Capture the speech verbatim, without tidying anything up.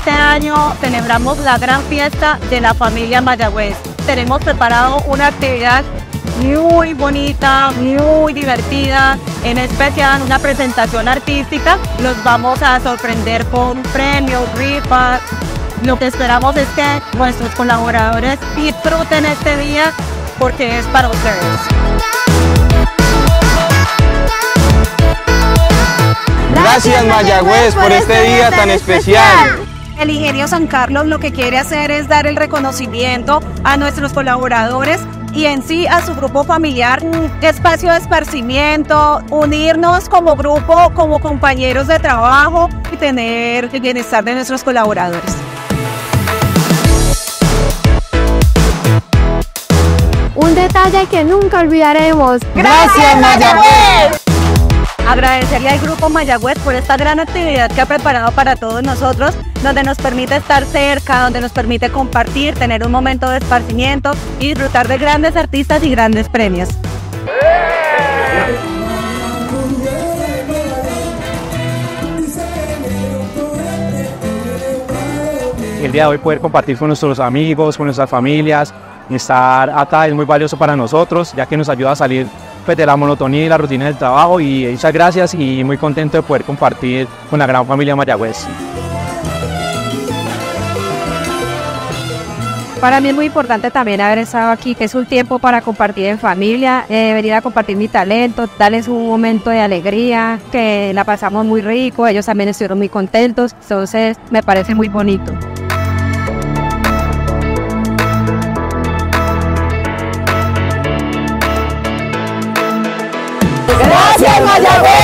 Este año celebramos la gran fiesta de la familia Mayagüez. Tenemos preparado una actividad muy bonita, muy divertida, en especial una presentación artística. Los vamos a sorprender con premios, rifas. Lo que esperamos es que nuestros colaboradores disfruten este día porque es para ustedes. Gracias Mayagüez por este día tan especial. El Ingenio San Carlos lo que quiere hacer es dar el reconocimiento a nuestros colaboradores y en sí a su grupo familiar, un espacio de esparcimiento, unirnos como grupo, como compañeros de trabajo y tener el bienestar de nuestros colaboradores. Un detalle que nunca olvidaremos. ¡Gracias Mayagüez! Agradecerle al Grupo Mayagüez por esta gran actividad que ha preparado para todos nosotros, donde nos permite estar cerca, donde nos permite compartir, tener un momento de esparcimiento y disfrutar de grandes artistas y grandes premios. El día de hoy poder compartir con nuestros amigos, con nuestras familias, estar acá es muy valioso para nosotros, ya que nos ayuda a salir pues, de la monotonía y la rutina del trabajo, y muchas gracias y muy contento de poder compartir con la gran familia Mayagüez. Para mí es muy importante también haber estado aquí, que es un tiempo para compartir en familia, eh, venir a compartir mi talento, darles un momento de alegría, que la pasamos muy rico, ellos también estuvieron muy contentos, entonces me parece muy bonito. ¡Gracias Mayagüez!